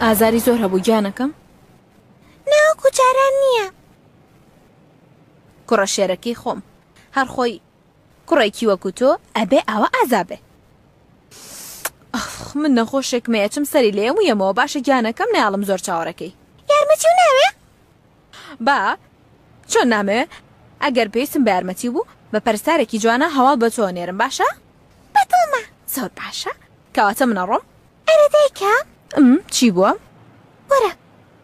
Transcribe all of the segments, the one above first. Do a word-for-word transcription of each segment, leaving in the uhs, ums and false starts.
ئازاری زۆر هەبوو گیانەکەم؟ ناوەکو جاران نییە. کوڕە شێرەکەی خۆم هەر خۆی کوڕێکی وەکو تۆ ئەبێ ئاوە ئازابێ. من نەخۆشێکمەیە چم سەری لێم و یەمەوە باشە گیانەکەم ناڵم زۆر چاوەڕەکەی. یارمەتی و ناوێ؟ با چۆن نامەوێ؟ ئەگەر پێویستم بە یارمەتی بوو بە پەرستارێکی جوانە هەواڵ بە تۆ نێرم باشە؟ بەدڵمە. زۆر باشە کەواتە منە ڕۆم؟ ئەرە دایکە؟ چی بووە؟ وەرە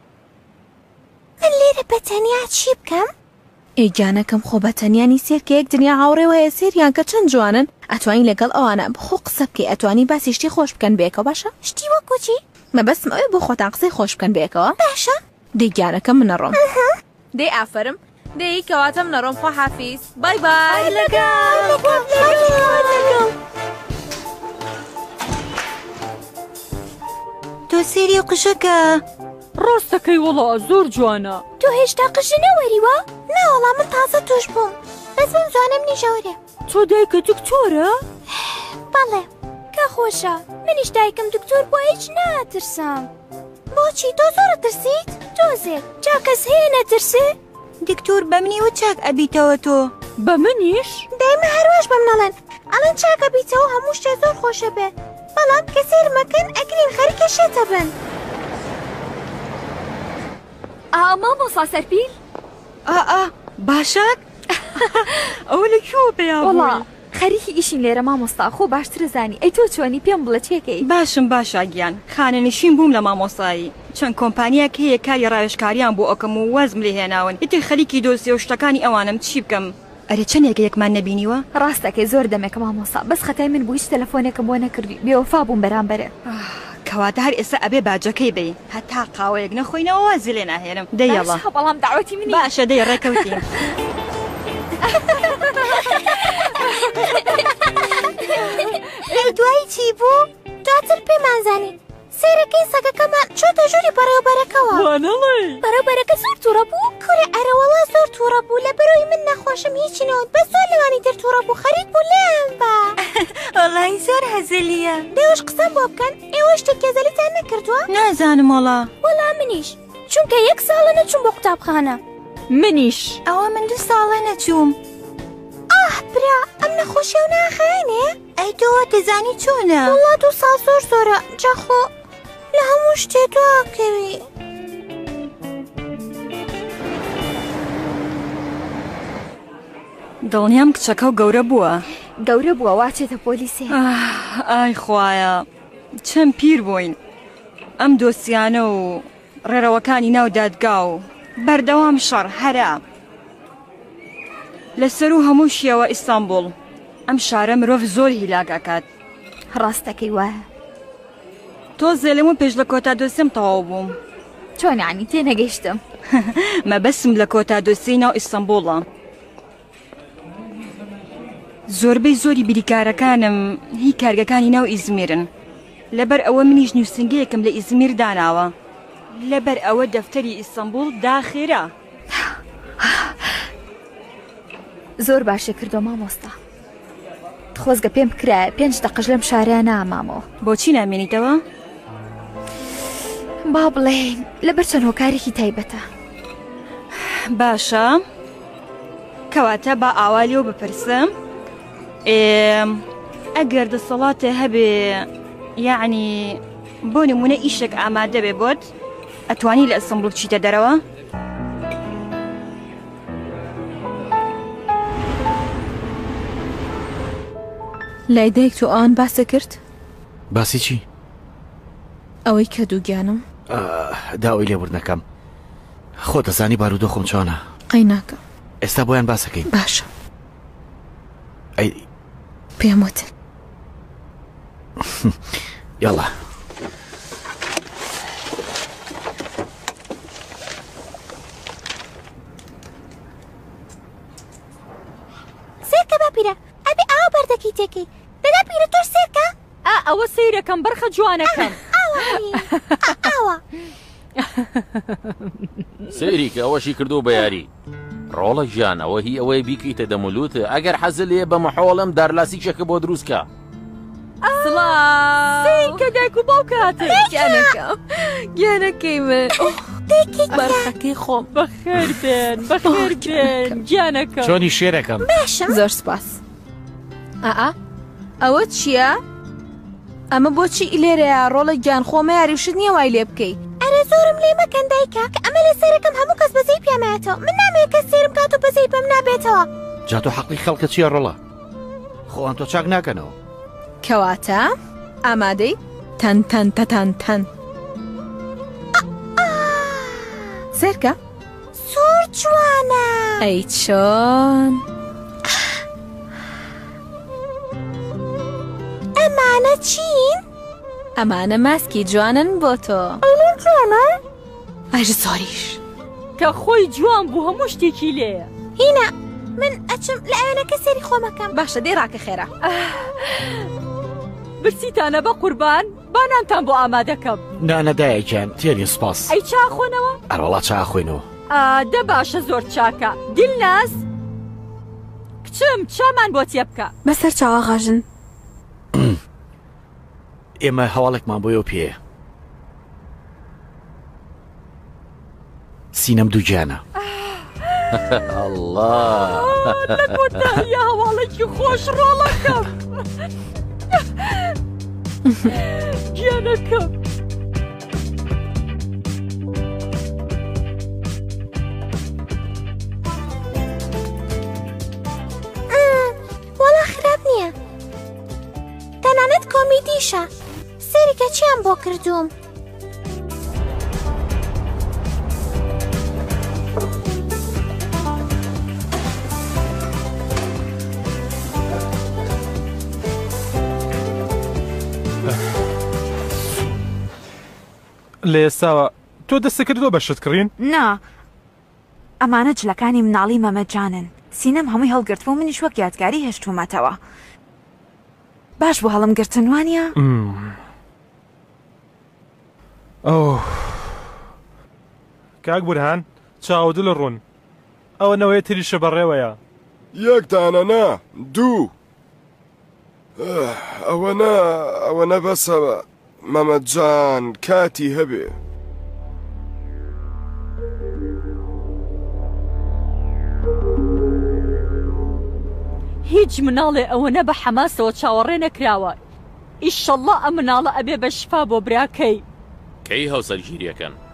من لێرە بەتەنیا چی بکەم؟ ئێگیانەکەم خۆ بەتەنیانی سێر کە یەک دنیا هاوڕێوە هەیە سێریان کە چەند جوانن ئەتوانین لەگەڵ ئەوانە بخۆ قسە بکەی ئەتوانی باسی شتی خۆش بکەن بێکەوە باشە؟ شتی وەکو چی؟ مەبەستم ئەوێ بۆ خۆتان قسەی خۆش بکەن بێکەوە باشە؟ دەی گیانەکەم منە ڕۆم. دەی ئافرم دەی کەواتە منە ڕۆم خۆ حافیز بای بای لەگەڵ. تۆ سێری و قژەکە ڕاستەکەی وەڵا زۆر جوانە. تۆ هێشتا قژە نەوەریوە؟ ناوەڵا من تازە توش بووم بەس من زوانم نیژەورێ. تۆ دایکە دکتۆرە؟ بەڵێ کە خۆشە منیش دایکم دکتۆر بۆ هیچ ناترسام. بۆچی تۆ زۆرە ترسیت؟ تۆزێک جا کەس هەیە نەترسێ؟ دکتۆر بە منی و چاک ئەبیتەوە تۆ. بە منیش؟ دایمە هەروەش بەم نەڵێن ئەڵێن چاک ئەبیتەوە هەموو شتێ زۆر خۆشە بێ بەڵام کە سێر مەکەن ئەگرین خەریکە شێتە بن. ئا مامۆستا سەرپیل؟ ئا ئا باشاک؟ ئەوە لەکوێوە پێیاوە؟ وەڵا خەریکی ئیشین لێرە مامۆستا خۆ باشترە زانی ئەی تۆ چۆنی پێم بڵە چێکەی؟ باشم باشا گیان خانەنشین بووم لە مامۆستایی چەند کۆمپانیاک هەیە کاری ڕاوێژکاریان بۆ ئەوکەم و وەزم لێ هێناون ئیتر خەریکی دۆسیە و شتەکانی ئەوانم چی بکەم؟ ئەرێ چەندێکە یەکمان نەبینیوە؟ ڕاستەکەی زۆر دەمێکە مامۆستا بەس خەتای من بوو هیچ تەلەفۆنێکم بۆ نەکردی بێوەفا بووم بەرامبەرە. کەواتە هەر ئێستا ئەبێ باجەکەی بێ هەتا قاوەیەک نەخۆینەوە وازی لێ ناهێنم. دەیەڵە بەڵام داوەتی منی باشە دەی ڕێکەوتین. دوایی چی بوو؟ دواتر پێمانزانی سێرەکەی سەگەکەمان چۆتە ژووری بەڕێوەبەرەکەوە. وانەڵێ بەڕێوەبەرەکە زۆر تووڕە بوو؟ کوڕێ ئەرەوەڵا زۆر تووڕە بوو لە بەرەوەی من نەخۆشم هیچی نەوت بەس زۆر لەوانی تر تووڕە بوو خەریک بوو لێم بە. وەڵای زۆر هەزلیە. دەیوەش قسەم بۆ بکەن ئێوە شتێک کێزەلیتان نەکردووە؟ نازانم وەڵا. وەڵا منیش چونکە یەک ساڵە نەچووم بۆ قوتابخانە. منیش ئەوە من دوو ساڵە نەچووم. ئاه برا ئەم نەخۆشیە و ناخایێنێ؟ ئەی تۆ دەزانی چۆنە؟ وەڵا دوو ساڵ زۆر زۆرە جاخۆ لە هەموو شتێ دواکەوی. دڵنیام کچەکە و گەورە بووە. گەورە بووە واچێتە پۆلیسێ. ئای خوایە چەند پیر بووین ئەم دۆسیانە و ڕێرەوەکانی ناو دادگا و بەردەوام شەڕ هەرا لەسەر و هەموو شیەوە ئیستانبول. ئەم شارە مرۆڤ زۆر هیلاک ئەکات. ڕاستەکەی وایە. تۆ زێلم و پێش لە کۆتا دۆسیم تەواو بووم. چۆنانی تێ نەگەیشتم. مەبەسم لە کۆتا دۆسی ناو ئیستانبوڵە. زۆربەی زۆری بریکارەکانم هی کارگەکانی ناو ئیزمیرن لەبەر ئەوە منیش نووسنگەیەکم لە ئیزمیر داناوە لەبەر ئەوە دەفتەری ئیستانبول داخێرا. زۆر باشە کردو مامۆستا خۆزگە پێم کرایە پێنج دەقەش لەم شارە نامامەوە. بۆچی نامێنیتەوە؟ با بڵێن لەبەر چەند هۆکارێکی تایبەتە. باشە کەواتە با ئاوالیەوە بپرسم ئەگەر دەسەڵاتێ هەبێ یعنی بۆ نمونە ئیشێک ئامادە بێ بۆت ئەتوانی لە ئیستانبول بچیتە دەرەوە؟ لای دایک تۆ ئەوان باسە کرد؟ باسی چی؟ ئەوەی کە دووگیانم داوای لێبوردنەکەم خۆ دەزانی بارودۆ خۆم چۆنە؟ قەی ناکەم. ئێستا بۆیان باسەکەین. باشە ئەی پێم وتن. یاڵا سێرکە باپیرە ئەبێ ئاوا بەردەکەی تێکەی دەدا پیرە تۆش سێرکە؟ ئا ئەوە سەیرەکەم بەرخە جوانەکەم. ئاوا سەیریکە ئەوەشی کردو بە یاری ڕۆڵە ژیان ئەوە هی ئەوەی بیکەیتە دەمولوتە ئەگەر حەزە لێ بە مەحۆڵم دارلاسیچەکە بۆ دروستکە سڵاو کە دایک و باوکە هاتن گیانەکەم گیانەکەی من بەرخەکەی خۆم بەخێر بێن بەخێر بێن گیانەکە چۆنی شێرەکەم زۆر سپاس ئا ئەوە چییە؟ ئەمە بۆچی لێرەیە ڕۆڵە گیان خۆمە یاریوشت نییە وای لێ بکەیت ئەرە زۆرم لێ مەکەن دایکە کە ئەمە لە سەرەکەم هەموو کەس بەزەی پێمایەتەوە من نامەیە کەس سێرم کات و بەزەی پێم نابێتەوە جا تۆ حەقی خەڵکە چییە ڕۆڵە خۆیان تۆ چاک ناکەنەوە کەواتە ئامادەی تەن تەن تەتان تەن سێرکە زۆر جوانە ئەی چۆن ئەمانە چین؟ ئەمانە ماسکی جوانن بۆ تۆ ئەلێ جوانە؟ ئەژ زۆریش کە خۆی جوان بوو هەموو شتێکی لێیە هینە من ئەچم لە ئەوێنەکە سێری خۆمەکەم باشە دێ ڕاکە خێرا برسیتانە بە قوربان بانانتان بۆ ئامادەکەم نانەدایەکیان تێنی سپاس ئەی چاخۆنەوە؟ ئەرەڵا چاخۆینەوە دە باشە زۆر چاکە دیلناس کچم چامان بۆ تێ بکە بەسەر چاوە غاژن ئێمە هەواڵێکمان بۆیەوە پێ سینەم دوو گیانە الله لە کۆتاییە هەواڵێکی خۆش ڕۆڵەکەم گیانەکەم وەڵا خراپ نییە تەنانەت کۆمیدیشە سێریکە چیان بۆ کردووم لە ئێستاوە تۆ دەستە کردووە بە شتکڕین؟ نا ئەمانە جلەکانی مناڵی مەمەجانن سینەم هەمووی هەڵگرتووە منیش وەک یادگاری هێشتومەتەوە باش بۆ هەڵم گرتن وانە؟ ئەو کاک بورهان چاودە لە ڕوون ئەوە نەوەیە تریشە بەڕێوەیە یەکدانە نا دوو ئەوە نا ئەوە نەبەسە مەمەجان کاتی هەبێ هیچ مناڵێ ئەوەنە بە حەماسەوە چاوەڕێ نەکراوە ئیشەڵڵا ئەم مناڵە ئەبێ بە شفا بۆ براکەی کەی هەوسەرگیریەکەن